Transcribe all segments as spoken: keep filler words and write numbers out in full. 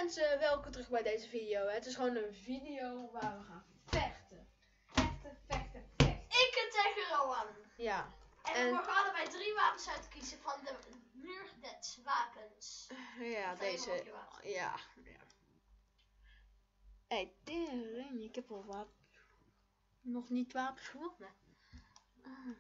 mensen, welkom terug bij deze video. Het is gewoon een video waar we gaan vechten. Vechten, vechten, vechten. Ik het tegen Rowan. Ja. En, En- we mogen allebei drie wapens uitkiezen van de muurdets wapens. Ja, Of helemaal op deze. je wapen. Ja. ja. Hé, tering, ik heb al wat. Nog niet wapens gewonnen. Ah.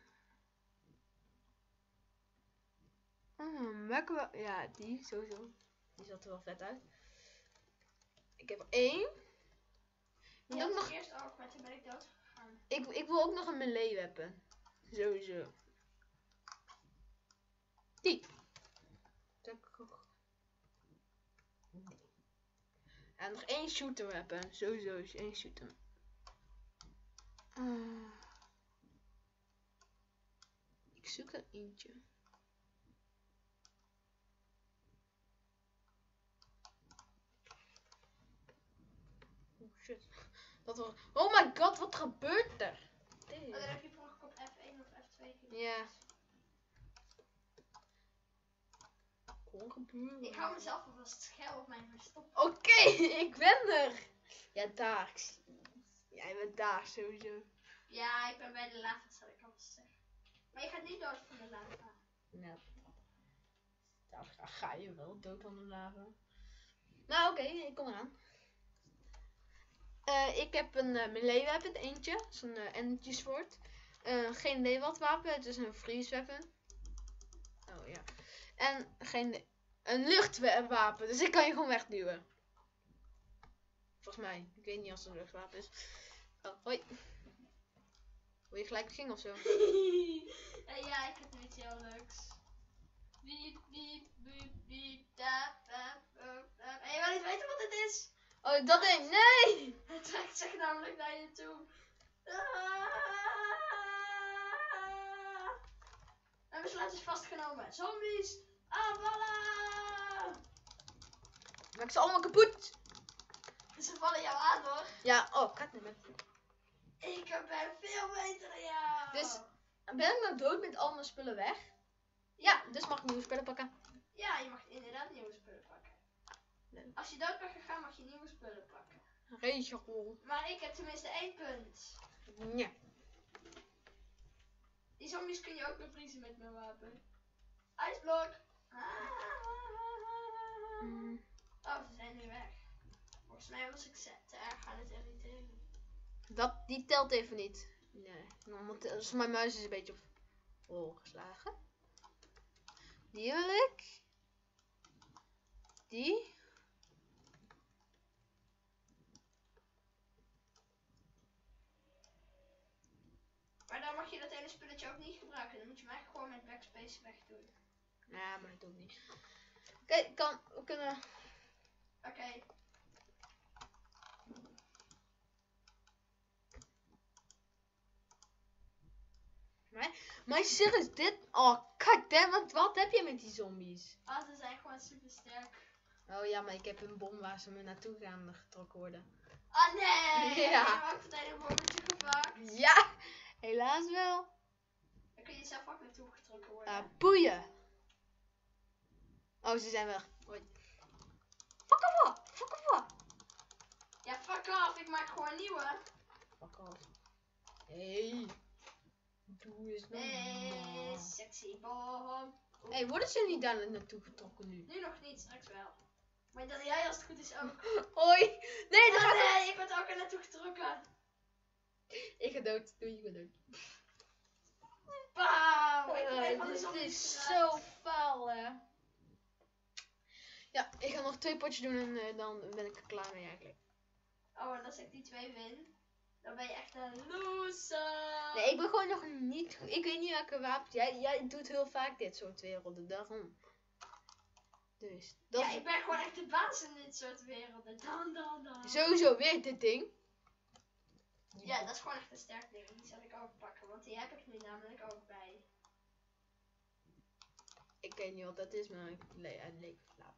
Ah, welke wa- Ja, die sowieso. Die zat er wel vet uit. Ik heb er één. Ik, Ja, ook nog... nog, eerst ook, maar toen ben ik dood gegaan. ik, ik wil ook nog een melee weapon. Sowieso. Die. Dat heb ik ook. Nee. En nog één shooter weapon. Sowieso is één shooter. Ah. Ik zoek er eentje. Oh shit. Dat was... Oh my god, wat gebeurt er? Oh, dan heb je per ongeluk op F één of F twee gedrukt. Ja. Kon gebeuren. Ik hou mezelf alvast scherp op mijn verstop. Oké, ik ben er. Ja, daar. Ik zie- Jij bent daar sowieso. Ja, ik ben bij de lava, zal ik alvast zeggen. Maar je gaat niet dood van de lava. Nou, daar ga- ga je wel dood van de lava. Nou, oké, ik kom eraan. Eh, ik heb een uh, melee weapon, eentje. Zo'n uh, energy sword. Uh, geen idee wat wapen, het is een freeze weapon. Oh ja. En geen... Een luchtwapen, dus ik kan je gewoon wegduwen. Volgens mij. Ik weet niet als het een luchtwapen is. Oh, hoi. Wil je gelijk beginnen of zo? uh, ja, ik heb nu iets heel leuks. Biep, biep, biep, biep, da, da, da, da. En je wil niet weten wat het is? Oh, dat ding. Nee! Het trekt zich namelijk naar je toe. Ah. Mijn besluit is vastgenomen. Zombies, aanvallen! Maak ze allemaal kapot. Ze vallen jou aan hoor. Ja, oh, kat niet met. Ik ben veel beter dan jou. Dus, ben ik nou dood met al mijn spullen weg? Ja, dus mag ik nieuwe spullen pakken. Ja, je mag inderdaad nieuwe spullen pakken. Nee. Als je dood bent gegaan, mag je nieuwe spullen pakken. Regel. Maar ik heb tenminste één punt. Ja. Die zombies kun je ook bevriezen met mijn wapen. IJsblok. Mm. Oh, ze zijn nu weg. Volgens mij was ik te erg aan het irriteren. Dat, die telt even niet. Nee, dan moet, dus mijn muis is een beetje op hol geslagen. Die wil ik. Die. Maar dan mag je dat ene spulletje ook niet gebruiken. Dan moet je hem eigenlijk gewoon met backspace wegdoen. Ja, maar dat doe ik niet. Oké, okay, kan. We kunnen. Oké. Okay. Maar serieus, dit... Oh, kijk, wat, wat heb je met die zombies? Ah, ze zijn gewoon super sterk. Oh ja, maar ik heb een bom waar ze me naartoe gaan getrokken worden. Ah nee! Ja. Je hebt ook meteen een bommetje gepakt. Ja, helaas wel. Dan kun je zelf ook naartoe getrokken worden. Ah, boeien. Oh, ze zijn weg. Hoi. Fuck off, fuck off. Ja, fuck off, ik maak gewoon nieuwe. Fuck off. Hey. Doe eens normaal. Hey, sexy bom. Hey, worden ze niet daar naartoe getrokken nu? Nu nog niet, straks wel. Maar dan jij als het goed is ook. Hoi. Nee, dat Oh gaat nee, ik word ook er naartoe getrokken. Ik ga dood. Doei, ik ben dood. Pauw! Ik ben Uh, van de dit zombies is geraakt. zo faal, hè. Ja, ik ga nog twee potjes doen en uh, dan ben ik er klaar mee eigenlijk. Oh, en als ik die twee win, dan ben je echt een loser. Nee, ik ben gewoon nog niet... Ik weet niet welke wapen... Jij, jij doet heel vaak dit soort werelden, daarom. Dus, dat Ja, is ik ben gewoon echt de baas in dit soort werelden. Dan, dan, dan. sowieso weer dit ding. Ja, dat is gewoon echt een sterk ding. Die zal ik ook pakken, want die heb ik nu namelijk ook bij. Ik weet niet wat dat is, maar ik le het leek... Nou,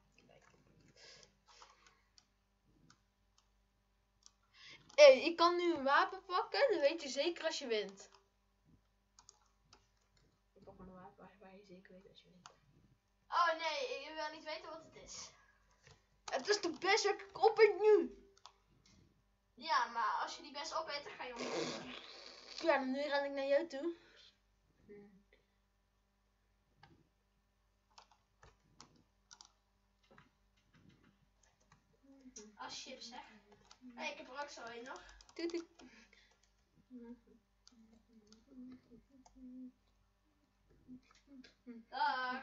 Hé, hey, ik kan nu een wapen pakken, dat weet je zeker als je wint. Ik pak maar een wapen waar, waar je zeker weet als je wint. Oh nee, je wil niet weten wat het is. Het is de best wel op het nu. Ja, maar als je die best opeet, dan ga je omhoog. Ja, dan nu ren ik naar jou toe. Als chips zeg. Hey, ik heb er ook zo een nog. Doet het. Dag.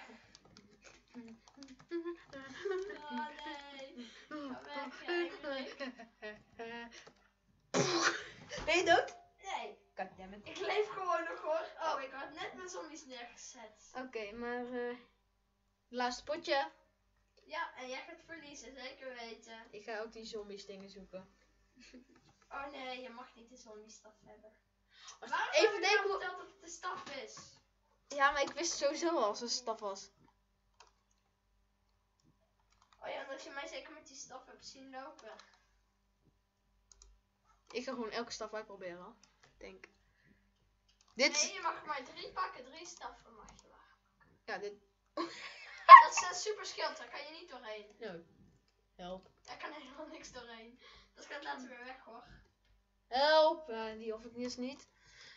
Oh nee. Ga weg, eigenlijk. Ben je dood? Nee. Goddammit. Ik leef gewoon nog hoor. Oh, ik had net mijn zombies neergezet. Oké, okay, maar uh, laatste potje. Ja, en jij gaat verliezen, zeker weten. Ik ga ook die zombies dingen zoeken. Oh nee, je mag niet de zombie staf hebben. Als Waarom even heb je denken nou hoe... verteld dat het de staf is? Ja, maar ik wist sowieso al als het staf was. Oh ja, omdat je mij zeker met die staf hebt zien lopen. Ik ga gewoon elke staf uitproberen. Denk. Dit Nee, je mag maar drie pakken. Drie staffen mag je maar. Ja, dit... Dat is een super schild, daar kan je niet doorheen. No. Help. Daar kan helemaal niks doorheen. Dat gaat later weer weg hoor. Help! Uh, die hoef ik dus niet.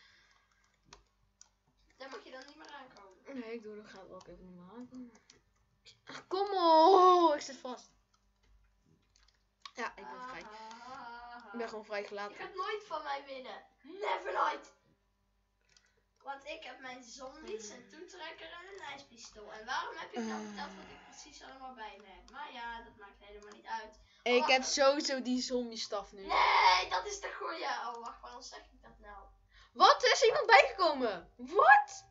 Daar mag je dan niet meer aankomen. Nee, ik doe er gaat ook even niet meer aankomen. Ach, kom op! Ik zit vast. Ja, ik ben vrij. Ik ben gewoon vrij Je gelaten. gaat nooit van mij winnen. Never nooit. Want ik heb mijn zombies, een toetrekker en een ijspistool. En waarom heb je nou verteld wat ik precies allemaal bij me heb? Maar ja, dat maakt helemaal niet uit. Ik Oh, heb wacht. sowieso die zombie staf nu. Nee, dat is de goeie. Oh, wacht, waarom zeg ik dat nou? Wat? Er is iemand bijgekomen? Wat?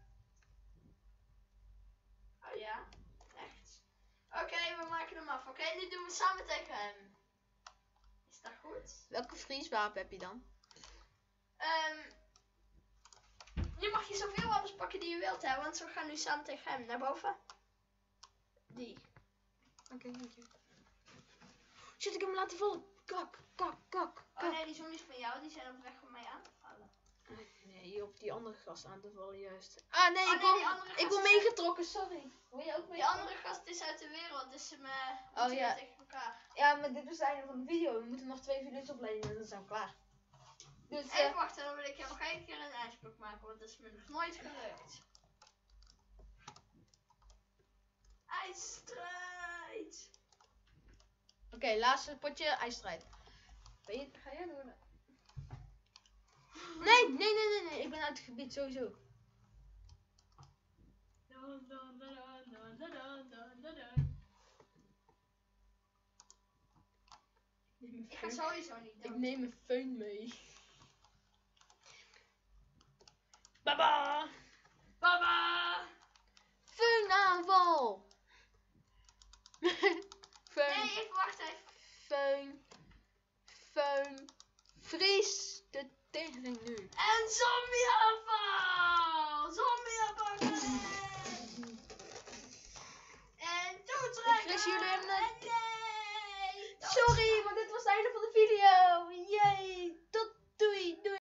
Oh ja, echt. Oké, okay, we maken hem af. Oké, okay, nu doen we samen tegen hem. Is dat goed? Welke vrieswapen heb je dan? Um, nu mag je zoveel wapens pakken die je wilt, hè, want we gaan nu samen tegen hem. Naar boven. Die. Oké, okay, dank je. Shit, ik heb hem laten vallen. Kak, kak, kak, kak. Oh nee, die zombies van jou, die zijn op weg om mij aan te vallen. Nee, op die andere gast aan te vallen juist. Ah nee, oh, ik nee, word ik word meegetrokken, sorry. Wil je ook mee? Die andere gast is uit de wereld, dus ze me oh, ja. tegen elkaar. Ja, maar dit is het einde van de video. We moeten nog twee video's opnemen en dan zijn we klaar. Dus, Even uh, wachten, dan wil ik jou nog één keer een ijsblok maken, want dat is me nog nooit gelukt. IJsstrijd! Oké, okay, laatste potje ijsstrijd. Ben je, ga jij door? Nee, nee, nee, nee, nee, ik ben uit het gebied sowieso. Ik ga sowieso niet dood. Ik neem een föhn mee. Baba! Baba! Föhnaanval! Föhn. Nee, even wacht even. Föhn. Föhn. Vries de tering nu. En zombieaanval! Zombieaanval! En toetrekken! Ik wist jullie hem net. Nee! Sorry!